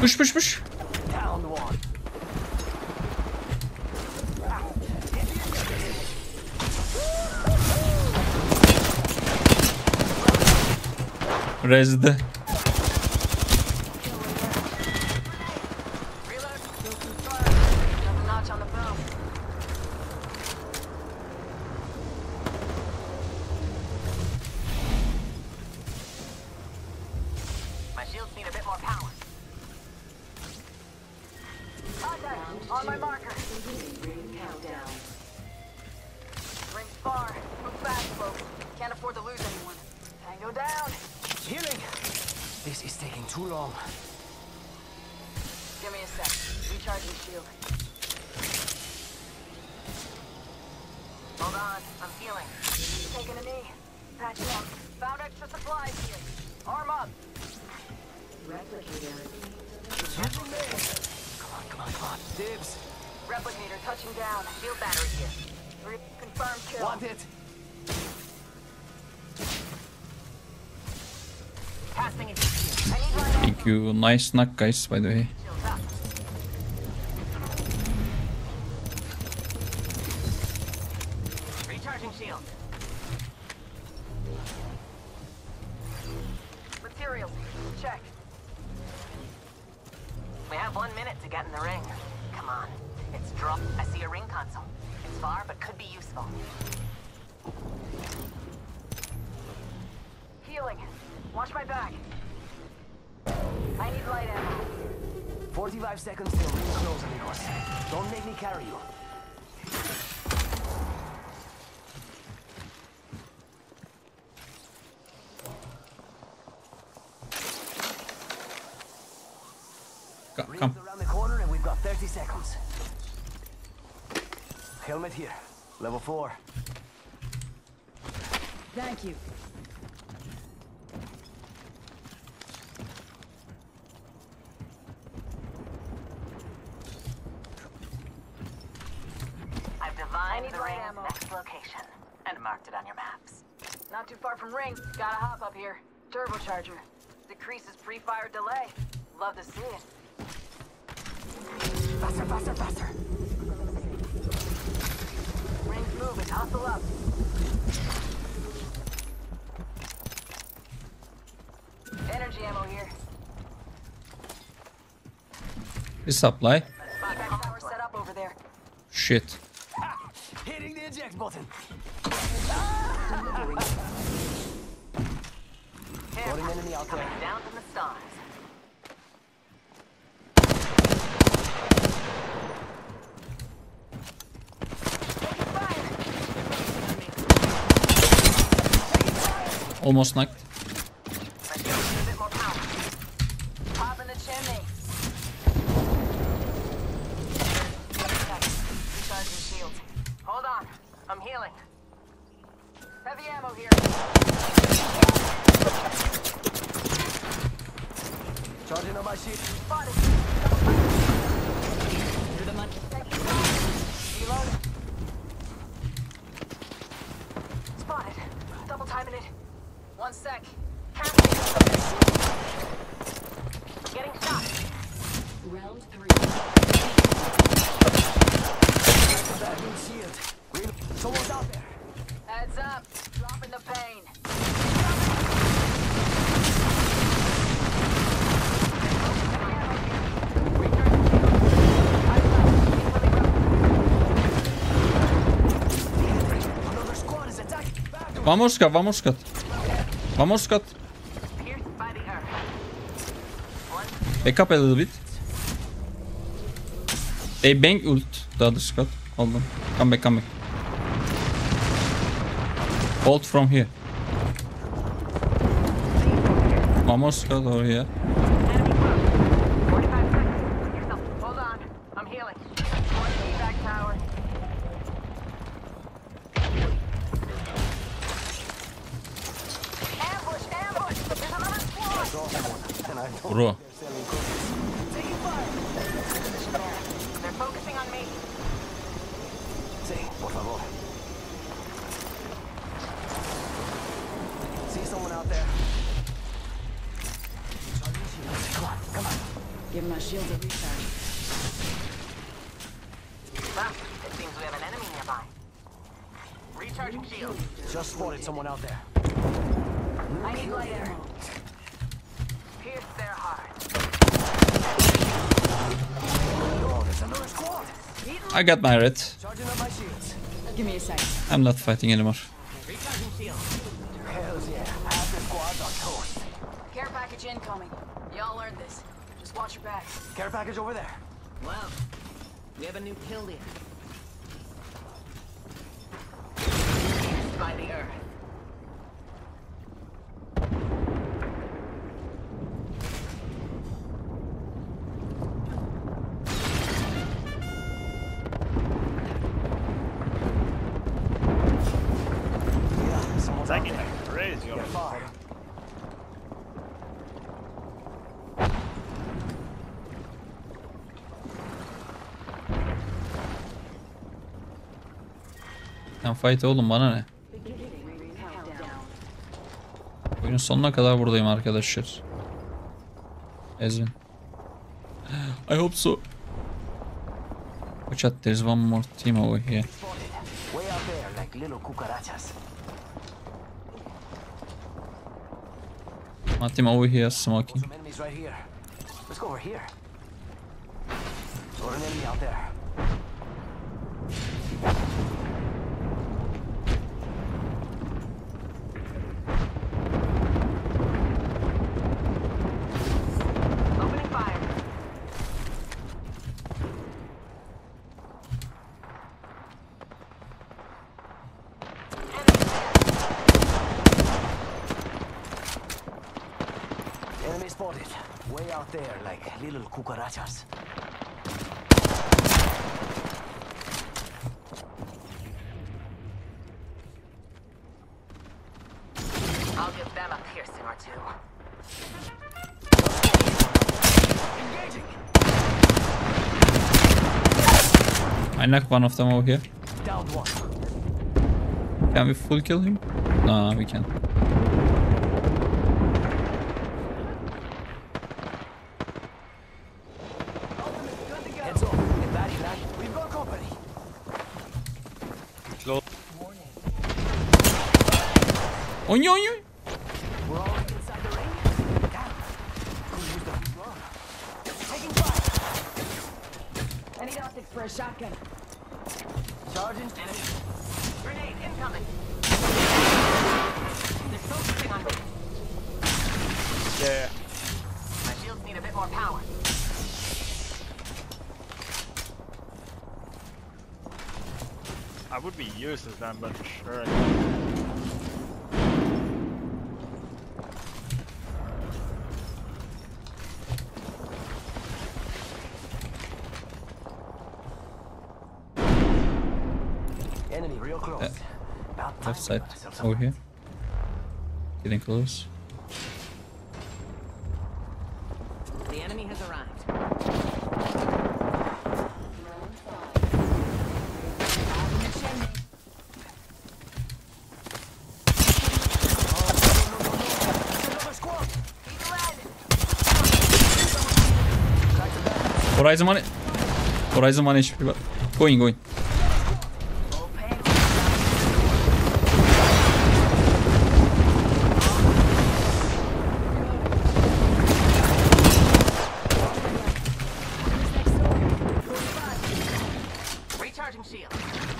Push. Down one. Rezzed. My shields need a bit more power. Contact on my marker. Countdown. Ring's far. Move fast, folks. Can't afford to lose anyone. Tango down. Healing. This is taking too long. Give me a sec. Recharging shield. Hold on. I'm healing. Taking a knee. Patching up. Found extra supplies here. Arm up. Replicator. Come on. Dibs. Replicator touching down. Shield battery here. Confirmed kill. Want it. Casting it. I need my Thank you. Nice knock, guys, by the way. shields up. Recharging shield. Materials. Check. We have 1 minute to get in the ring. Come on. It's drop. I see a ring console. It's far, but could be useful. Healing. Watch my back. I need light ammo. 45 seconds till ring close, amigos. Don't make me carry you. Come. Rings around the corner and we've got 30 seconds. Helmet here. Level 4. Thank you. I've divined the ring's next location and marked it on your maps. Not too far from ring. Gotta hop up here. Turbocharger. Decreases pre-fire delay. Love to see it. Faster. Ring's moving. Hustle up. Energy ammo here. Resupply. Back tower set up over there. Shit. Hitting the eject button. Care Got an enemy out coming there. down from the stars. Taking fire. Almost knocked. My shield needs a bit more power. Pop in the chimney. Recharging shield. Hold on. I'm healing. Heavy ammo here. Charging on my sheet. Spotted. Reload. Spotted. Double timing it. 1 sec. Getting shot. Round 3. Back in shield. Someone's out there. Heads up. Dropping the pain. Another squad is attacking. Back. One more squad. Pierced by the earth. One. Back up a little bit. They bang ult. The other squad. Hold on. Come back. Hold from here. One more squad over here. Enemy close. 45 seconds. Yourself. Hold on. I'm healing. One back tower. Ambush! There's another squad! And I don't Bro. they're selling cookies. Taking fire. They're focusing on me. Sí, por favor. See someone out there? Come on. Give him a shields are recharged. Well, it seems we have an enemy nearby. Recharging shield. Just spotted someone out there. I need light ammo. Pierce their heart. Oh, there's another squad. I got my red. Charging up my shields. Give me a sec. I'm not fighting anymore. Recharging shield. Hells yeah. Half the squad's on toast. Care package incoming. Y'all learned this. Just watch your backs. Care package over there. Well, we have a new kill leader. By the earth. Yeah, someone's out Taking there. like crazy over Get far. Sen fight oğlum, bana ne? Beginning ring countdown. Oyunun sonuna kadar buradayım arkadaşlar. Ezvin. I hope so. Watch out, there's one more team over here. Spotted. Way out there, like little cucarachas. One team over here smoking. Some enemies right here. Let's go over here. Got an enemy out there. Opening fire. Enemy spotted. Way out there, like little cucarachas. I'll give them a piercing or two. Engaging. I knocked one of them over here. Downed one. Can we full kill him? No, we can't. Heads up. Get back, lad. We've got company. close. Oy oy oy. We're all inside the ring. Damn. Could use the run. Taking fire. I need optics for a shotgun. Charging. Enemy. Grenade incoming. They're focusing on me. Yeah. My shields need a bit more power. I would be useless then, but sure. Enemy real close. About time Left to side. give myself Over some- here. Getting close. The enemy has arrived. Round 5. Another squad. He's led. Horizon 1. Horizon 1 HP var. Going going. Recharging shield.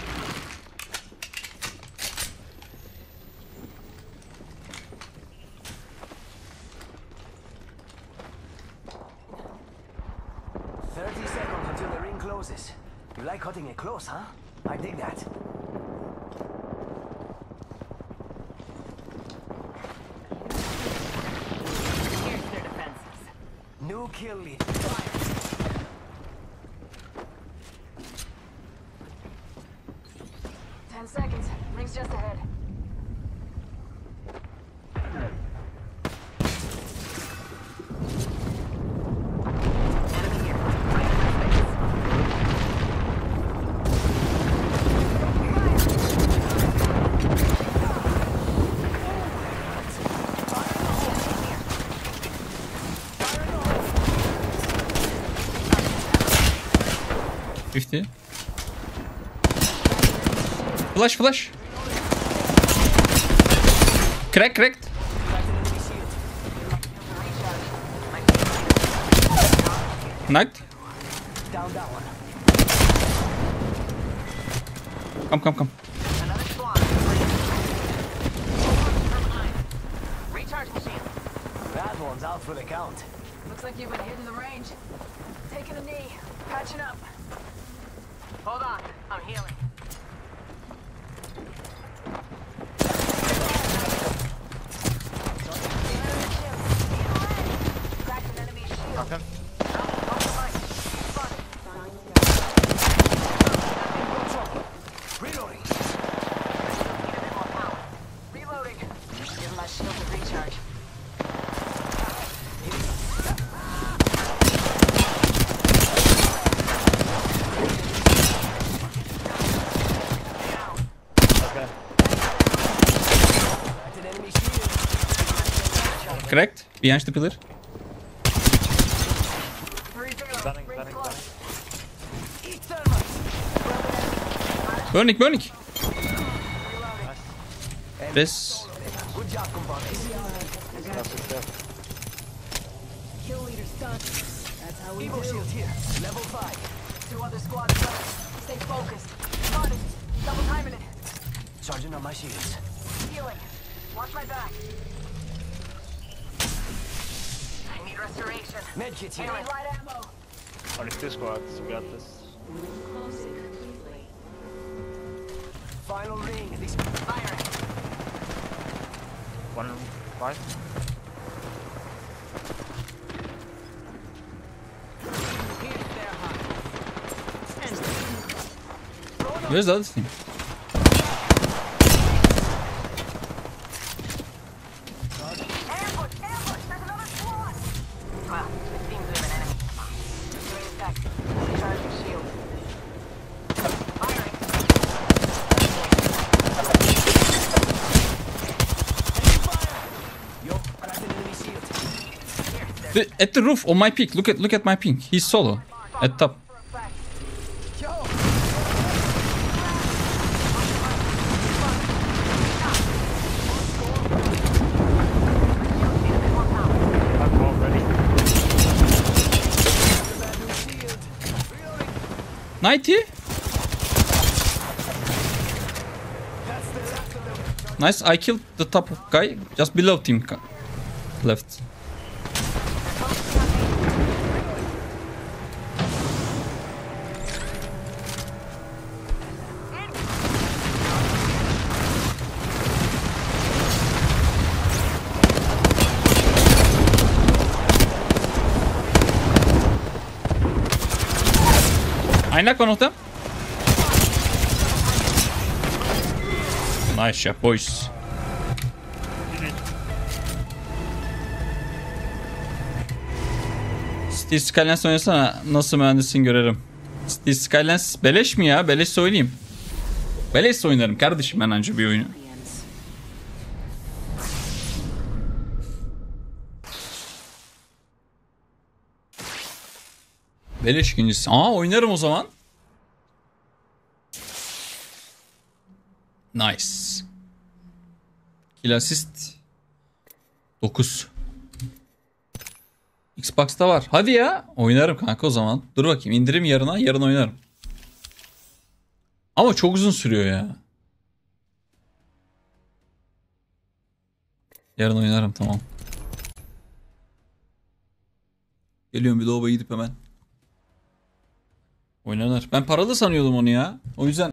Seconds until the ring closes. You like cutting it close, huh? I dig that. Here's their defenses. New kill lead. Fire. 10 seconds. Ring's just ahead. Enemy here. Right in my face. 50. Flash. Cracked. Knocked. Down that one. Come. Another squad. Recharge machine. That one's out for the count. Looks like you've been hitting the range. Taking a knee. Patching up. Hold on. I'm healing. Cracked an enemy shield. Okay. Reloading. Reloading. Give my shield a recharge. Okay. Cracked an enemy shield. Cracked. Behind the pillar. Stunning. Eat thermite. Burning. Nice. This. Good job, compadres. Success. Kill leader stunned. That's how we Evo do. shield here. Level 5. 2 other squads left. Stay focused. Got it. Double timing it. Charging on my shields. Healing. Watch my back. I need restoration. Medkit I here. need light ammo. Only 2 squads. We got this. Final ring. These Firing. 1-5. Where's the other team? Ambush! There's another squad! Well, it seems we have an enemy. Doing a sec. Recharging shield. Firing. Yo, cracked an enemy shield. At the roof on my peak. Look at my ping. He's solo. At top. For effect. Yo! I'm already. Shield. Reloading. 90. That's the last of them. Nice. I killed the top guy. Just below team left. I knock one of them. Nice shot, boys. City Skylines oynasana. Nasıl mühendissin görelim. City Skylines beleş mi ya? Beleş oynayayım. Beleş oynarım kardeşim ben anca bir oyunu. Beleş ikincisi. Aa oynarım o zaman. Nice. Kill assist 9. Xbox'ta var. Hadi ya. Oynarım kanka o zaman. Dur bakayım. İndirim yarına. Yarın oynarım. Ama çok uzun sürüyor ya. Yarın oynarım tamam. Geliyorum bir lavaboya gidip hemen. Oynanır. Ben paralı sanıyordum onu ya. O yüzden